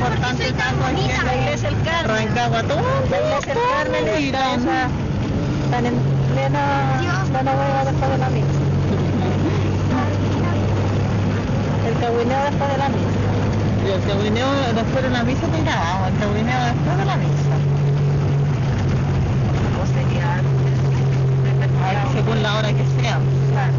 importante tanto aquí en la iglesia del Carmen. Rancagua, todo. La iglesia del Carmen están en plena hueva después de la misa. El cagüineo después de la misa. Y el cagüineo después de la misa, mira, vamos, el cagüineo después de la misa. ¿Cómo sería? Según la hora que sea. Claro.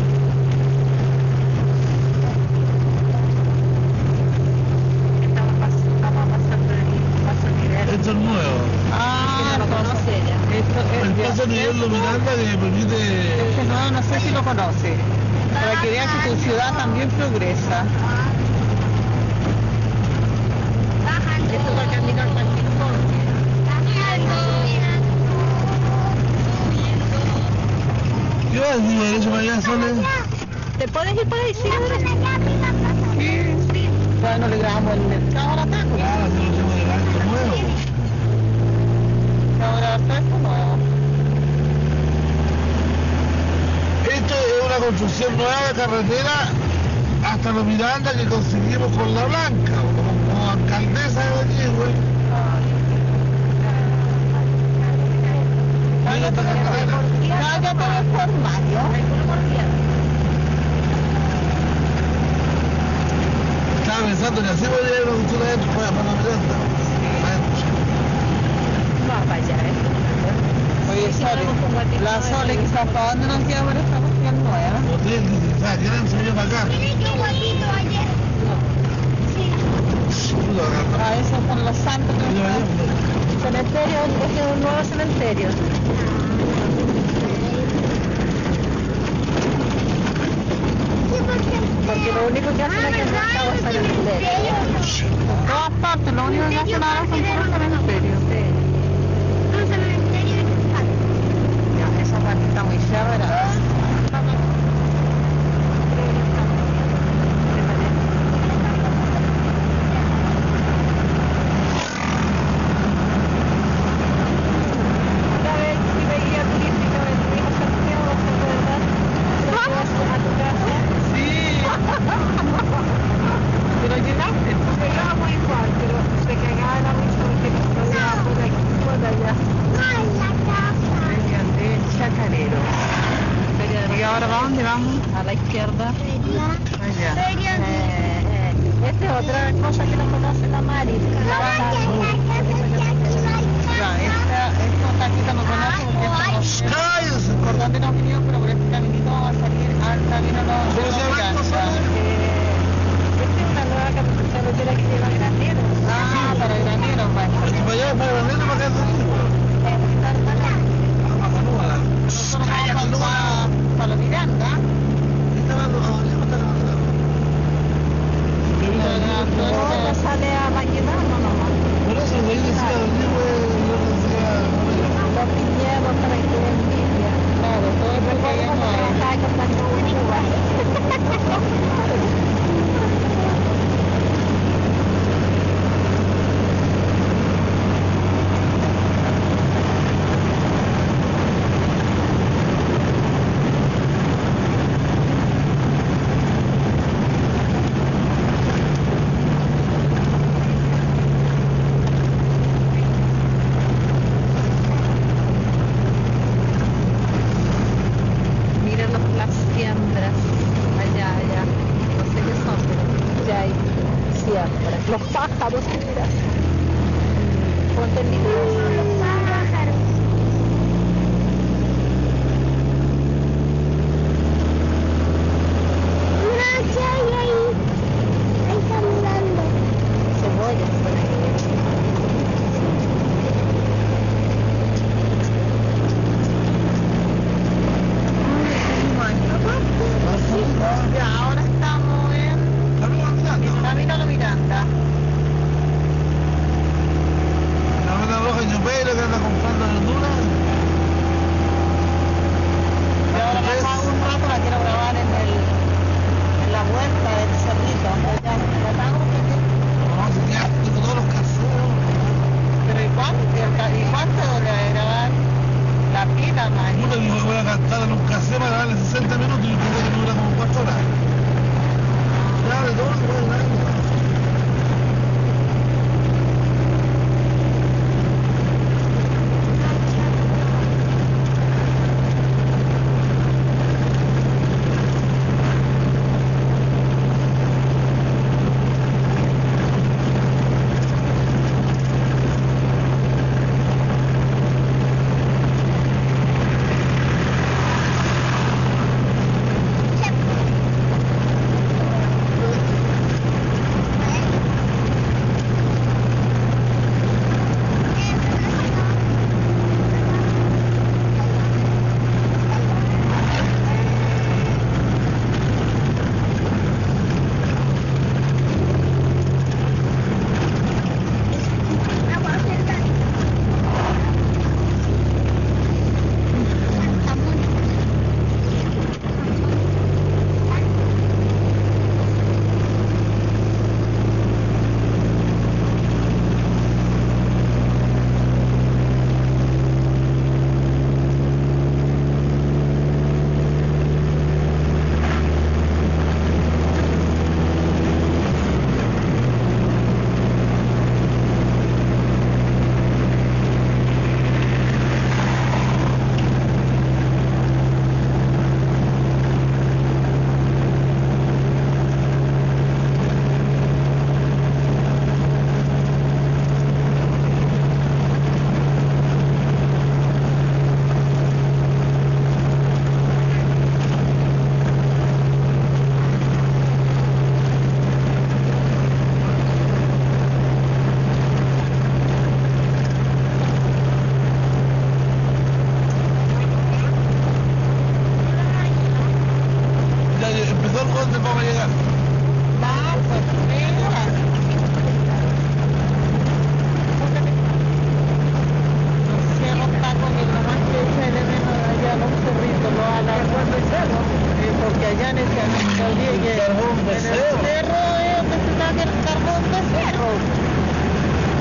Estamos pasando el paso nivel. Esto es nuevo. Ah, no lo conoce ella. El paso nivel Miranda que permite... Este nuevo no sé si lo conoce. Para que veas que tu ciudad también progresa. Esto va a caminar para el ping-pong. ¿Qué vas a decir eso para allá, Sole? ¿Te puedes ir para ahí? Sí. Bueno, le grabamos el mercado ahora taco. Claro, si no tenemos de gasto nuevo. Ahora taco nuevo. Esto es una construcción nueva de carretera hasta los Miranda que conseguimos con la Blanca, como alcaldesa de aquí, güey. Cállate de formario. Estaba pensando que así voy a ir a una cultura adentro para la Miranda. No, para allá, Oye, Sole, la Sole quizás para dónde nos lleva por esta cuestión nueva. Hotel, dice, ¿sabes? ¿Quieren enseñar para acá? A eso por los santos. Cementerio, este es un nuevo cementerio. Porque lo único que hacen aquí en Rancagua es cementerio. En todas partes, lo único que hacen ahora son puros cementerios. Un cementerio de cristal. Ya, esa parte está muy chévere. A la izquierda. Allá. Esta es otra cosa que no conoce la Mari. Esta taquita no conoce porque no sé por dónde nos vinimos, pero por este caminito vamos a salir al camino de los Gigantes. Esta es una nueva carretera que lleva Granero. Ah, para Granero, vale. Para allá, para Granero, para acá. Nosotros vamos para los Miranda. No sale a Maquedano nomás. Por eso de ahí decía los piñeros para que den envidia. Claro, todo es porque ya no los pájaros, mira. Ponte el libro. Los pájaros. No, ¿qué hay ahí? Ahí está mirando. Cebollas por ahí. Ya, ahora estamos en Camino a la Miranda. La Meta Roja Ñupero que anda comprando verduras. Y ahora pasamos un rato, la quiero grabar en la vuelta del cerrito. Ya tratamos de que... No, se queda con todos los caseros. Pero ¿y cuánto dura grabar? La pila, man. Puta, que me voy a gastar en un casero para darle 60 minutos y creo que me dura como 4 horas. Ya, de todo se puede dar.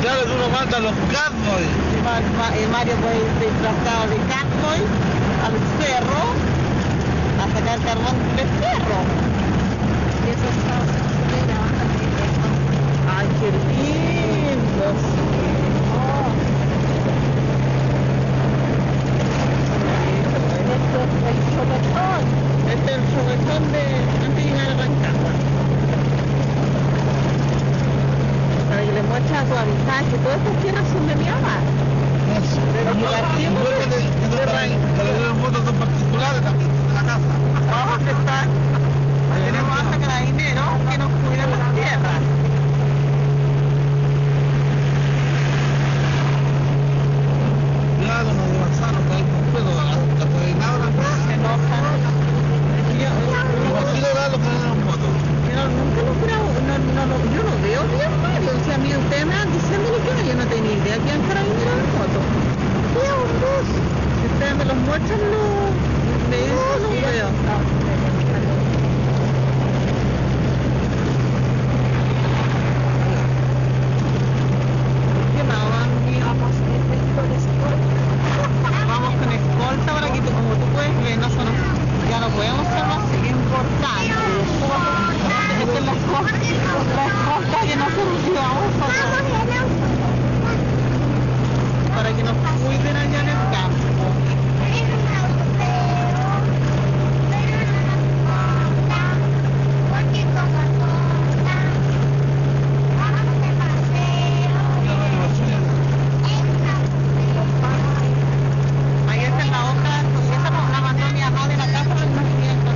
Claro que uno manda los catboy. Mario puede ir disfrazado de catboy al cerro a sacar carbón del cerro. Y esos sábados se graban también esto. ¡Ay, qué lindo! Sí. Oh. Esto es el sopetón. Este es el sopetón de antes de llegar a Rancagua. Para que le muestre a tu amistad que todas estas tierras son de mi mamá. Eso. Pero que partimos que los votos son particulares también, de la casa. vamos a estar. Tenemos hasta carabineros que nos cuidan las tierras. Claro, no de Manzano, está ahí completo, hasta de nada. Se enojan. Imagino dar lo que le dan un voto. Yo nunca lo creo, yo no veo bien Mario. O sea, a mí ustedes me van diciendo que yo no tenía idea que eran carabineros en foto. Veo un bus. Si ustedes me los muestran, me dicen, no veo. ¿Qué más, Bambi? Vamos con escolta para que como tú puedes ver, ya no podemos ser más importantes. Esta es la escolta que nosotros llevamos para que nos cuiden allá en el campo. Ahí está en la hoja, esa nos la mandó mi mamá de la casa del nacimiento.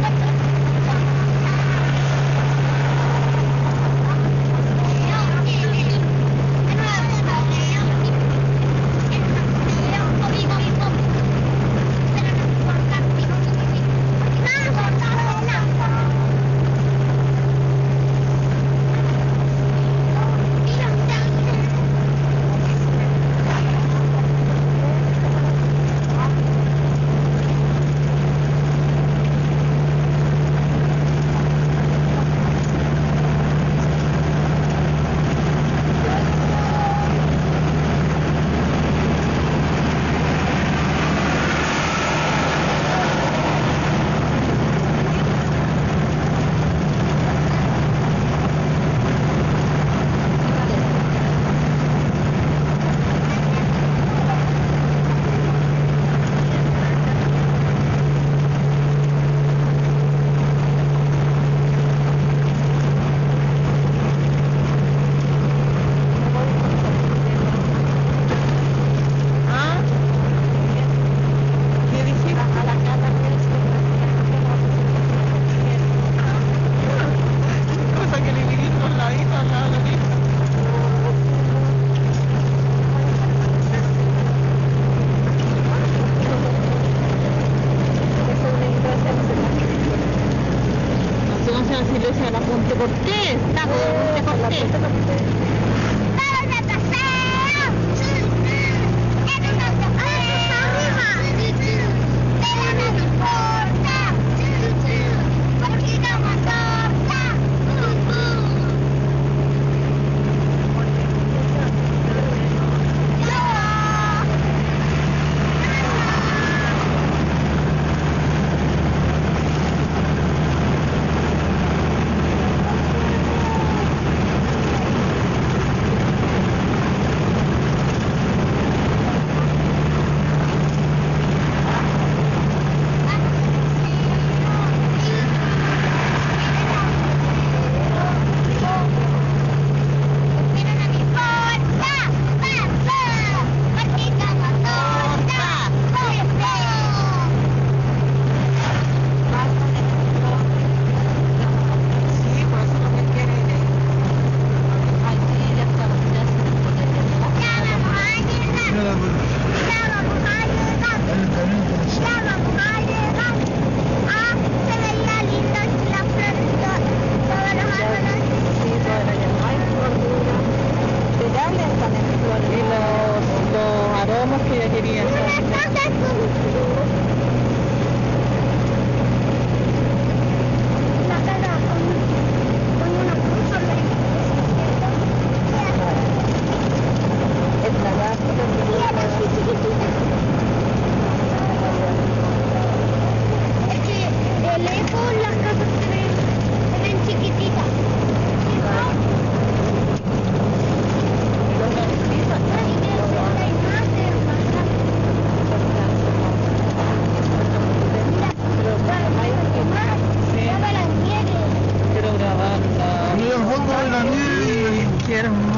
fondo de la nieve. ¡Qué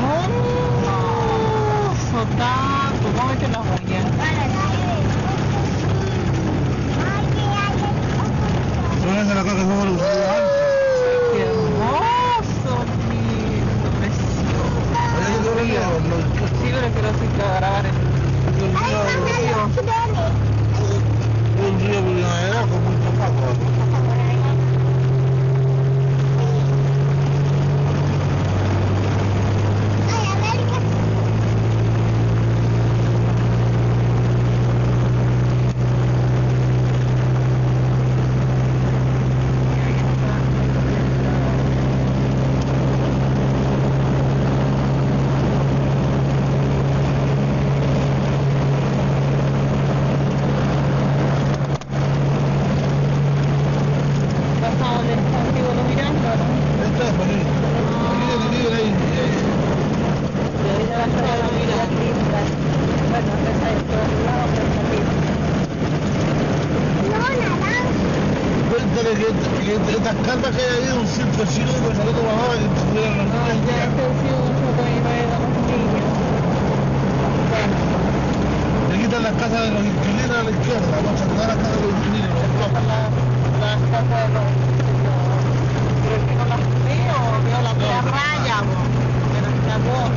hermoso! Tanto, cómete las uñas. No es la cosa que fue antes. ¡Qué hermoso! Lindo, precioso. Sí, pero quiero grabar el Un río primavera con mucho paco. Estas cartas que hay ahí, un circo chino, pues nosotros mamá que estuvieran los niños. Ya este ha sido un poco de los niños. Le quitan las casas de los inquilinos a la izquierda, vamos a todas las casas de los inquilinos. Las casas de los inquilinos. Pero es que no las veo la raya, pero está todo.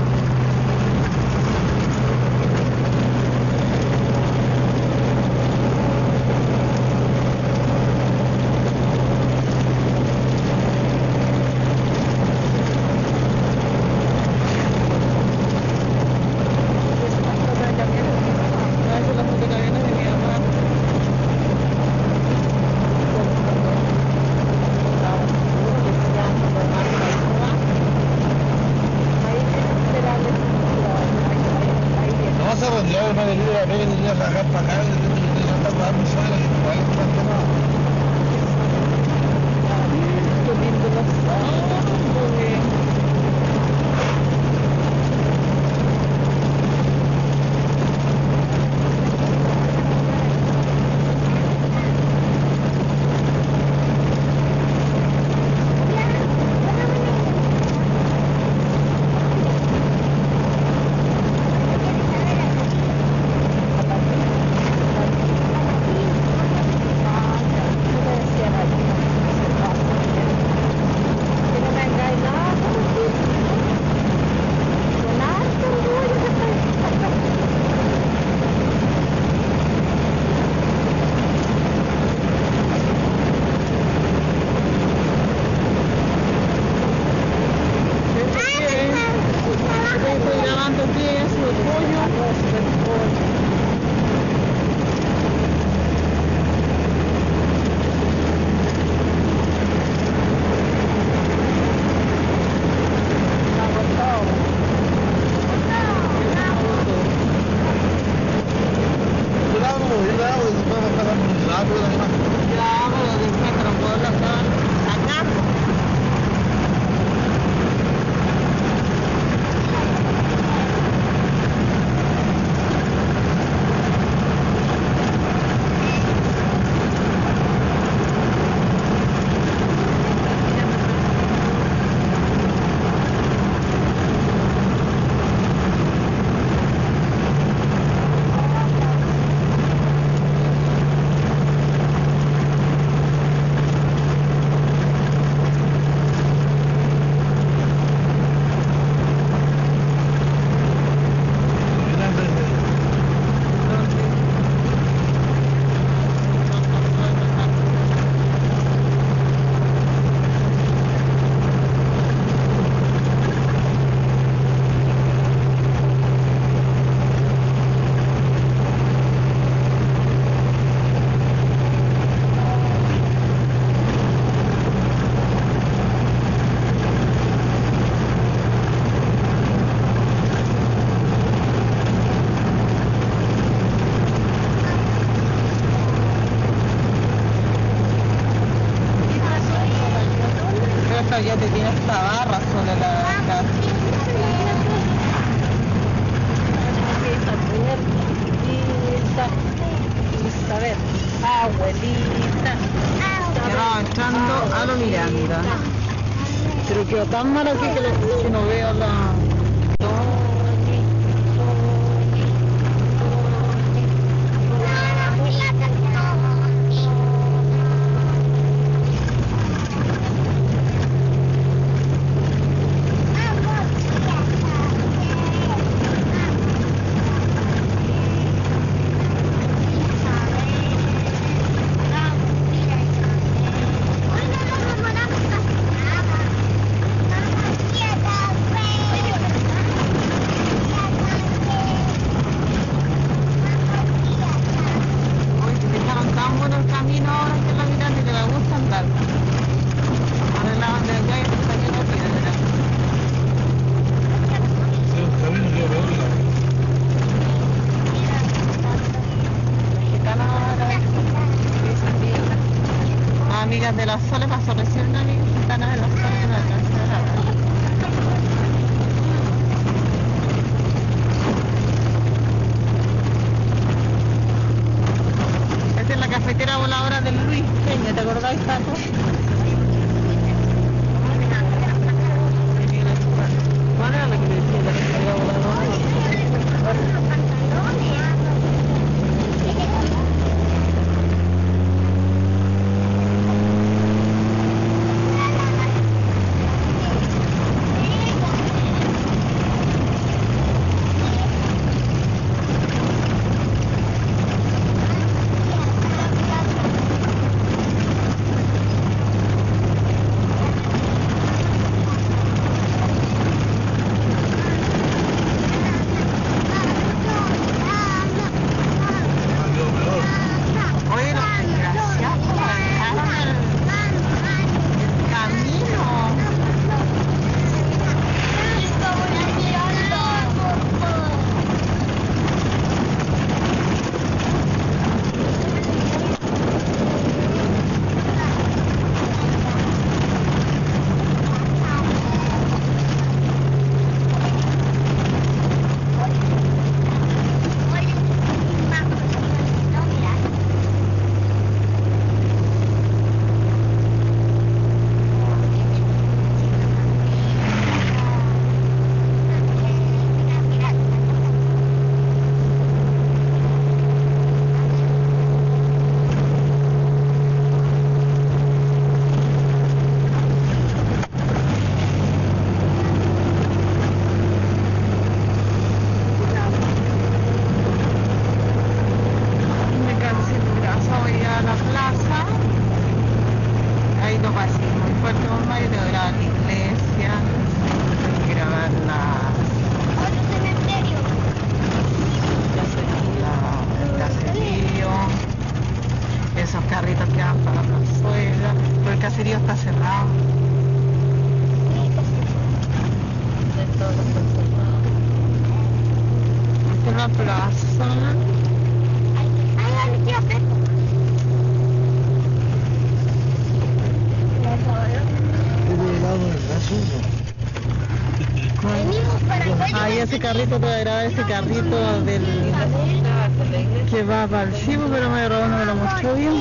Ya te tiene esta barra sobre la casa. Isabel, abuelita. Ya vamos entrando a lo Miranda. Pero quedó tan mal aquí que no veo la... Amigas de la Sole pasó recién una amiga gitana de la Sole en la tercera. Esta es la cafetera voladora del Luis Peña, ¿te acordáis, Paco? ¿Cuál era la que me decía la cafetera voladora? Carritos que van para la plazuela, pero el caserío está cerrado. Esta es la plaza. Ahí ese carrito traerá ese carrito del que va para el chivo, pero no me lo mostró bien.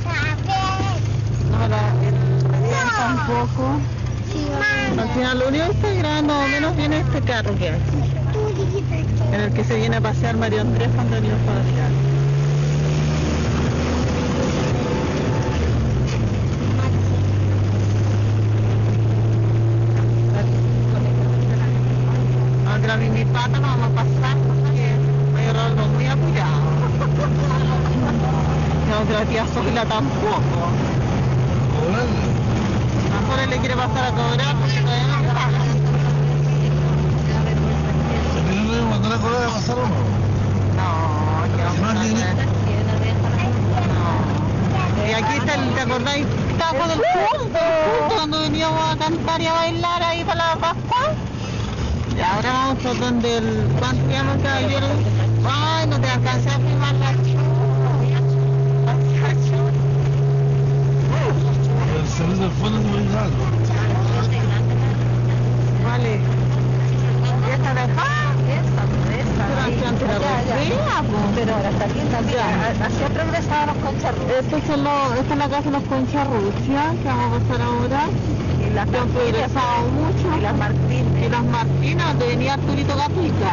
No, el tampoco. Al final lo único que está grande más o menos viene este carro que hay, en el que se viene a pasear Mario Andrés cuando niños para mi pata no vamos a pasar porque me agarró muy apurado. La otra tía Sofía tampoco. A Sole le quiere pasar a cobrar porque todavía no paga. ¿No le mandar a cobrar a pasar o no? No, que vamos a hacer. No. Y aquí está el, ¿te acordáis? Taco del punto, cuando veníamos a cantar y a bailar ahí para la Pascua. Y ahora vamos por donde el... ¿Cuánto llaman caballero? Ay, no te alcancé a filmar la El salir del fondo es muy largo. Vale. ¿Y esta de acá? Pero ahora está bien también. Así ha progresado los Concha Rusia. Esta es la casa de los Concha Rusia, que vamos a pasar ahora. Y las que han progresado mucho. Y las Martínez. Y las Martinas, donde venía Arturito Gatica,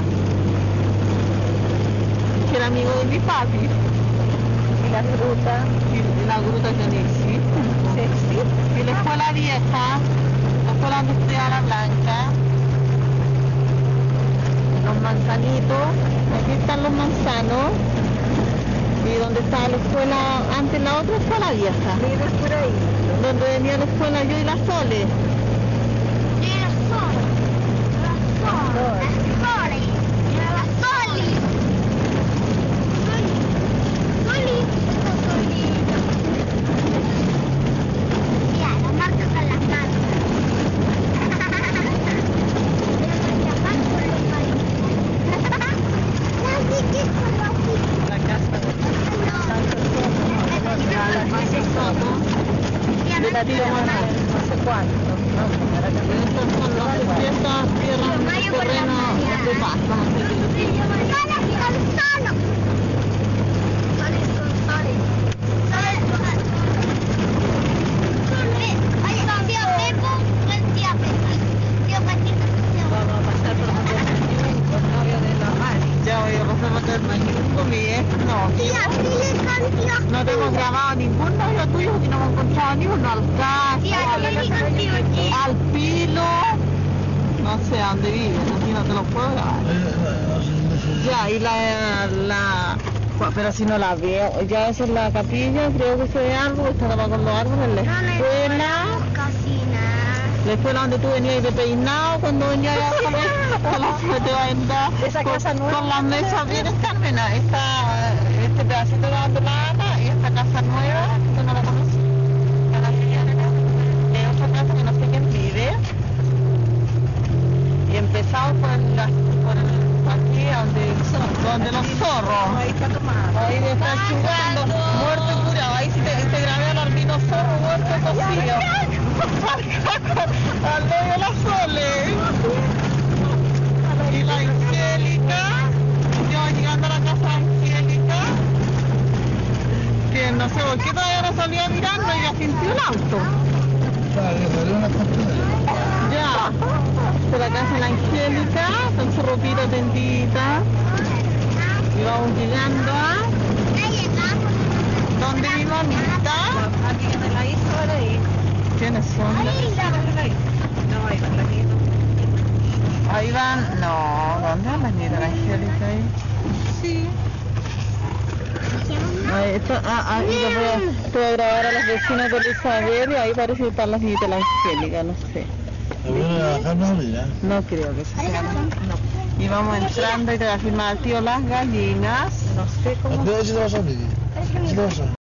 que era amigo de mi papi. Y las grutas. Y la gruta que no existe. Sí, existe. Y la escuela vieja, la escuela donde estudiaba la Blanca. Los manzanitos. Aquí están los manzanos. Y donde estaba la escuela, antes la otra escuela vieja. Vives por ahí. Donde venía la escuela yo y la Sole. La casa de la tía Manuel, no sé cuánto. No, para que Estas son las fiestas, tierras, terreno de pasto, no sé qué decir. vamos a pasar por un novio de la Mari. Ya voy a pasar por el mañana con mi ex novio. No te hemos grabado ningún novio tuyo y no hemos encontrado ni uno. Al Caso, al Pilo, no sé a dónde viven, aquí no te lo puedo grabar. Ya, y pero si no la veo, ya esa es la capilla, creo que se ve algo, está tapado con los árboles, la escuela donde tú venías de peinado cuando venías a comer, te va a entrar Esa casa nueva. con las mesas bien escármenas, este pedacito de donde la Ana y esta casa nueva, tú no la conoces, es otra casa que no sé quién vive, y empezamos por aquí donde los zorros, Ahí está tomado. ahí de estar chugando, muerto y curado, ahí te grabé al albino zorro muerto y cocido. Al novio la Sole y la Angélica, yo llegando a la casa de Angélica, que no sé por qué todavía no salía mirando y ya sintió el auto. Claro, que salió una costura. Ya, de la casa de la Angélica, con su ropita tendita, y vamos llegando a donde mi mamita. Aquí en la isla por ahí. ¿Quiénes son? No, ahí van las nietas. Ahí van, no, ¿dónde van las nietas de Angélica ahí? Sí. Ahí te voy a grabar a las vecinas de Elizabeth y ahí parece que están las nietas de la Angélica, no sé. Acá no había. No creo que sea. No. Y vamos entrando y te va a filmar al tío las gallinas. No sé cómo. ¿A qué hora se te va a salir? ¿Se te va a salir?